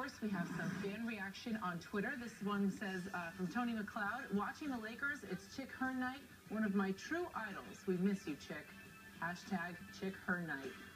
course, we have some fan reaction on Twitter. This one says from Tony McLeod, watching the Lakers, it's Chick Hearn night, one of my true idols. We miss you, Chick. Hashtag Chick Hearn night.